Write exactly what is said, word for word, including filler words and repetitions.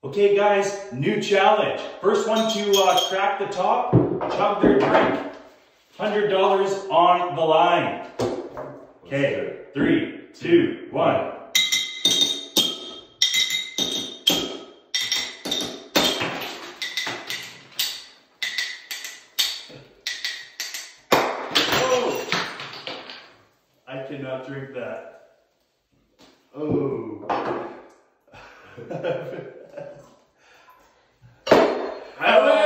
Okay guys, new challenge. First one to uh, crack the top, chug their drink. one hundred dollars on the line. Okay, three, two, one. Oh, I cannot drink that. Oh. I